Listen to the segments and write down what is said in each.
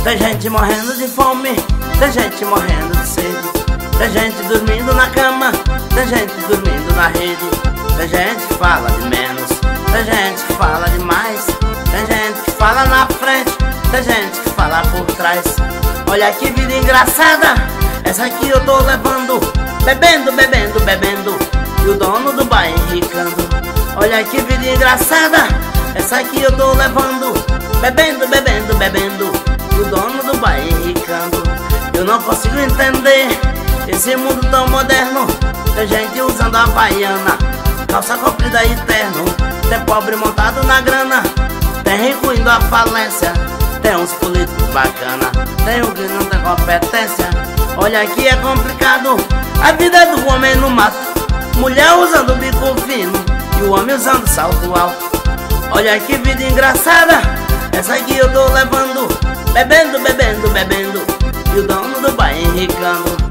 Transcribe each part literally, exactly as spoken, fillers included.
Tem gente morrendo de fome, tem gente morrendo de sede, tem gente dormindo na cama, tem gente dormindo na rede. Tem gente que fala de menos, tem gente que fala demais, tem gente que fala na frente, tem gente que fala por trás. Olha que vida engraçada, essa aqui eu tô levando, bebendo, bebendo, bebendo, e o dono do bar enricando. Olha que vida engraçada, essa aqui eu tô levando, bebendo, bebendo, bebendo, e o dono do bar enricando. Eu não consigo entender esse mundo tão moderno. Tem gente usando a havaiana, calça comprida e terno. Tem pobre montado na grana, tem rico indo à falência. Tem uns políticos bacana, tem um que não tem competência. Olha que é complicado a vida do homem no mato, mulher usando bico fino e o homem usando salto alto. Olha que vida engraçada, essa aqui eu tô levando, bebendo, bebendo, bebendo, e o dono do bar enricando.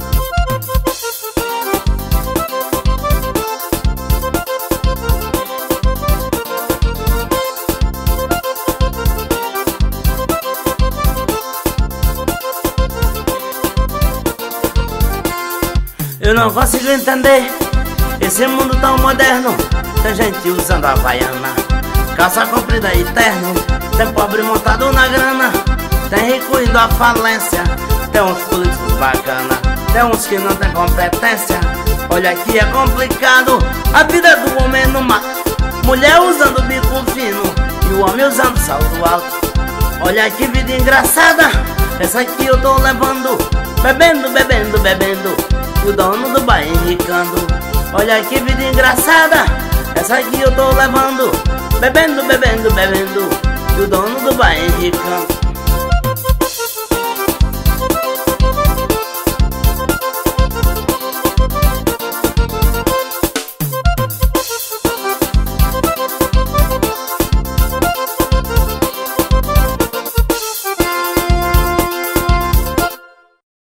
Eu não consigo entender esse mundo tão moderno. Tem gente usando a havaiana, calça comprida e terno. Tem pobre montado na grana, tem rico indo à falência. Tem uns políticos bacana, tem uns que não tem competência. Olha que é complicado a vida do homem no mato, mulher usando bico fino e o homem usando salto alto. Olha que vida engraçada, essa aqui eu tô levando, bebendo, bebendo, bebendo, e o dono do bar enricando. Olha que vida engraçada, essa aqui eu tô levando, bebendo, bebendo, bebendo, e o dono do bar enricando.